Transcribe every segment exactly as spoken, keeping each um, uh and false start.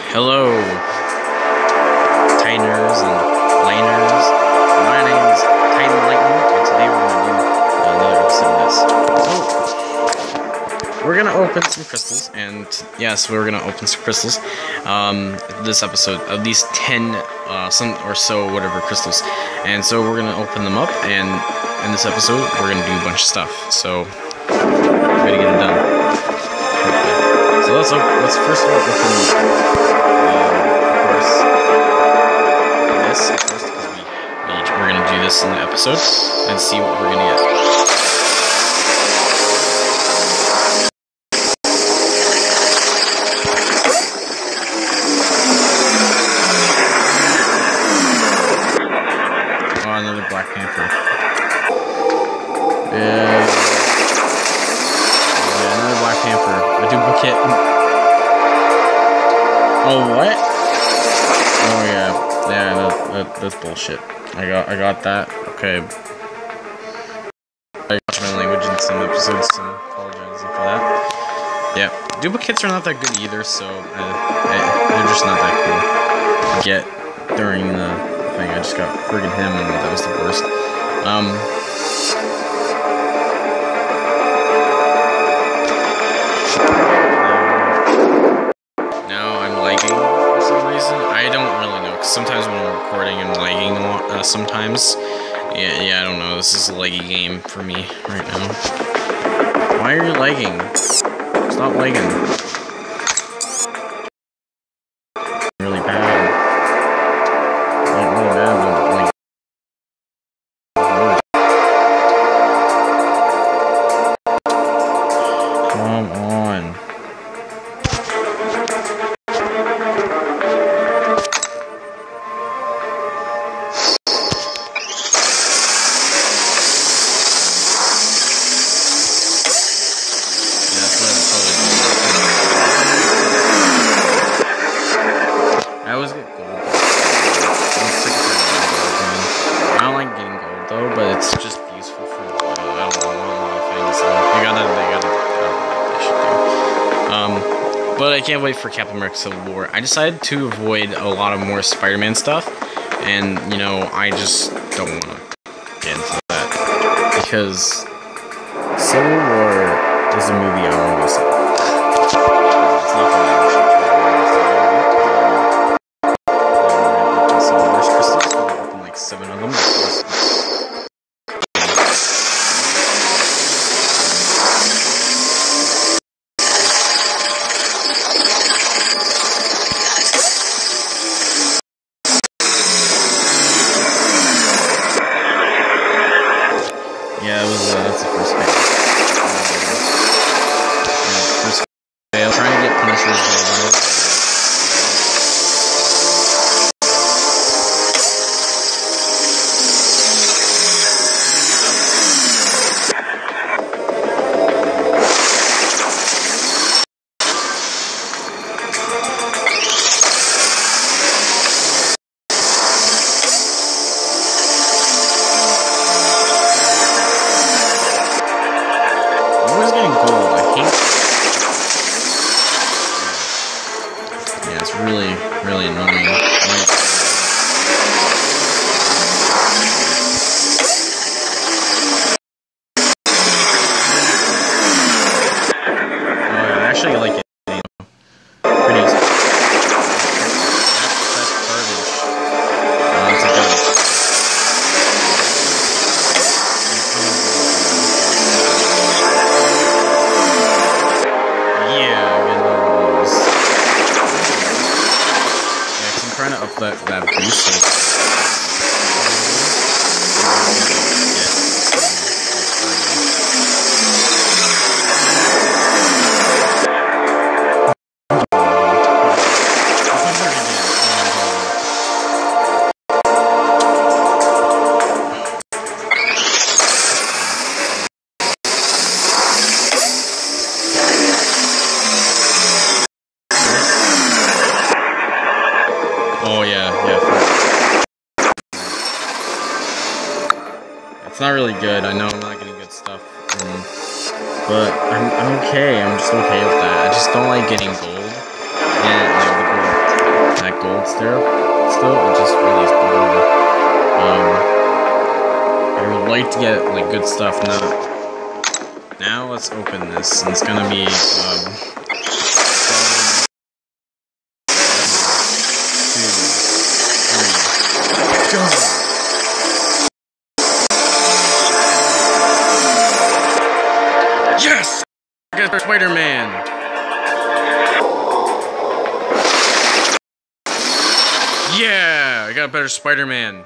Hello, Titaners and Liners. My name is Titan Lightning, and today we're going to do another episode of this. So, we're going to open some crystals, and yes, we're going to open some crystals. Um, this episode, at least ten, uh, some or so, whatever crystals. And so we're going to open them up, and in this episode, we're going to do a bunch of stuff. So, we're going to get it done. Okay. So let's open, let's first of all open. This first because we, we we're gonna do this in the episode and see what we're gonna get. Oh, another Black Panther. Yeah, yeah another Black Panther. A duplicate. Oh, what? Oh yeah. Yeah, that, that, that's bullshit. I got I got that. Okay. I watched my language in some episodes, so apologizing for that. Yeah, duplicates are not that good either, so uh, I, they're just not that cool to get during the thing. I just got friggin' him, and that was the worst. Um. Now I'm lagging for some reason. I don't really know. Sometimes when I'm recording, I'm lagging a lot, uh, sometimes. Yeah, yeah, I don't know. This is a laggy game for me right now. Why are you lagging? Stop lagging. Really bad. Like, really bad. Like, come on. I always get gold. I'm sick of getting gold, man. I don't like getting gold though, but it's just useful for uh, I don't know, a lot of things. So you gotta, they gotta, I don't know what they should do. Um, but I can't wait for Captain America Civil War. I decided to avoid a lot of more Spider-Man stuff, and you know, I just don't want to get into that because Civil War is a movie I want to go see. It's not for me. Seven of them. Yeah, it was. Uh, that's the first phase. Uh, first fail. Trying to get Punisher's gold on it. Yeah, it's really, really annoying. Like, oh, yeah, I actually like it. You know, pretty easy. That's, that's garbage. Uh, it's a garbage. Trying to up that, that boost. So oh yeah, yeah. It's not really good. I know I'm not getting good stuff, um, but I'm I'm okay. I'm just okay with that. I just don't like getting gold, and like the gold gold still. Still, it just really is brutal. Um, I would like to get like good stuff. Now, now let's open this, and it's gonna be um. Go. Yes! I got Spider-Man! Yeah! I got a better Spider-Man.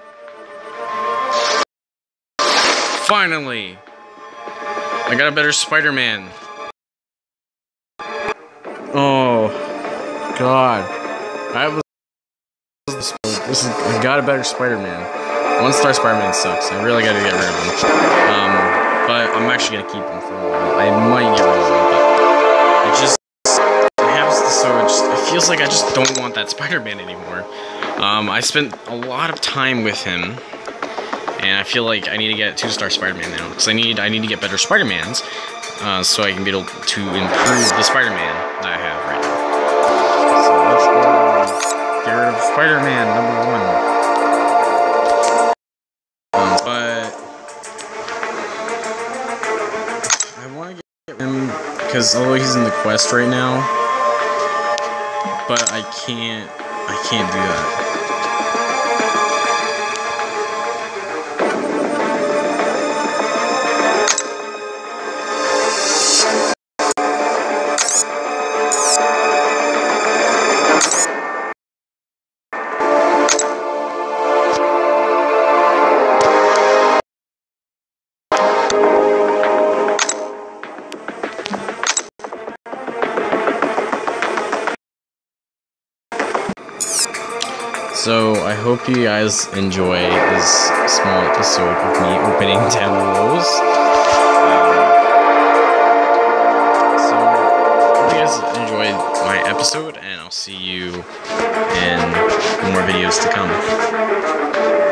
Finally! I got a better Spider-Man. Oh. God. I was... This is... I got a better Spider-Man. One-star Spider-Man sucks. I really gotta get rid of him. Um... But I'm actually gonna keep him for a while. I might get rid of him, but it just it happens to so it just it feels like I just don't want that Spider-Man anymore. Um, I spent a lot of time with him, and I feel like I need to get two-star Spider-Man now because I need I need to get better Spider-Mans, uh, so I can be able to improve the Spider-Man that I have right now. So let's go and get rid of Spider-Man number one. Um, but because although he's in the quest right now, but I can't, I can't do that. So, I hope you guys enjoy this small episode of me opening ten rolls. Um, so, I hope you guys enjoyed my episode, and I'll see you in more videos to come.